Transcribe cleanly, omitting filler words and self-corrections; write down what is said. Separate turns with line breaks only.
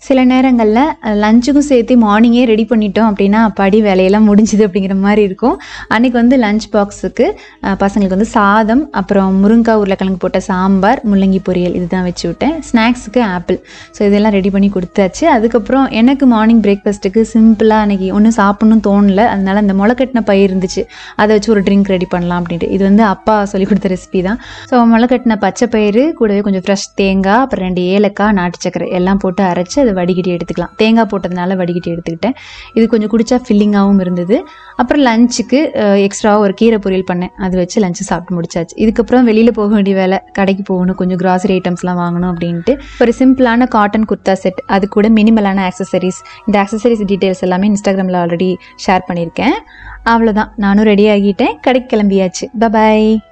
சில நேரங்களில் லஞ்சுக்கும் சேர்த்து மார்னிங்கே ரெடி பண்ணிட்டோம் அப்படின்னா அப்பாடி வேலையெல்லாம் முடிஞ்சுது அப்படிங்கிற மாதிரி இருக்கும். அன்றைக்கி வந்து லஞ்ச் பாக்ஸுக்கு பசங்களுக்கு வந்து சாதம், அப்புறம் முருங்கைக்காய் உருளைக்கிழங்கு போட்ட சாம்பார், முள்ளங்கி பொரியல் இதுதான் வச்சு விட்டேன். ஸ்நாக்ஸுக்கு ஆப்பிள். ஸோ இதெல்லாம் ரெடி பண்ணி கொடுத்தாச்சு. அதுக்கப்புறம் எனக்கு மார்னிங் பிரேக்ஃபாஸ்ட்டுக்கு சிம்பிளாக அன்றைக்கி ஒன்றும் சாப்பிட்ணும் தோணலை. அதனால் அந்த முளைக்கட்டின பயிர் இருந்துச்சு, அதை வச்சு ஒரு ட்ரிங்க் ரெடி பண்ணலாம் அப்படின்ட்டு. இது வந்து அப்பா சொல்லி கொடுத்த ரெசிபி தான். ஸோ முளைக்கட்டின பச்சை பயிறு கூடவே கொஞ்சம் ஃப்ரெஷ் தேங்காய், அப்புறம் 2 ஏலக்காய், நாட்டு சக்கரை எல்லாம் போட்டு அரைச்சி அதை வடிகட்டி எடுத்துக்கலாம். தேங்காய் போட்டதுனால வடிகட்டி எடுத்துக்கிட்டேன். இது கொஞ்சம் குடிச்சா ஃபில்லிங்காகவும் இருந்தது. அப்புறம் லஞ்சுக்கு எக்ஸ்ட்ராவாக ஒரு கீரை பொரியல் பண்ணேன், அது வச்சு லஞ்சு சாப்பிட்டு முடிச்சாச்சு. இதுக்கப்புறம் வெளியில் போக வேண்டிய வேலை, கடைக்கு போகணும், கொஞ்சம் கிராசரி ஐட்டம்ஸ்லாம் வாங்கணும் அப்படின்ட்டு ஒரு சிம்பிளான காட்டன் குர்த்தா செட், அது கூட மினிமலான ஆக்சசரிஸ். இந்த ஆக்சசரிஸ் டீட்டெயில்ஸ் எல்லாமே இன்ஸ்டாகிராமில் ஆல்ரெடி ஷேர் பண்ணியிருக்கேன். அவ்வளோதான், நானும் ரெடி ஆகிட்டேன், கடைக்கு கிளம்பியாச்சு. பாய்.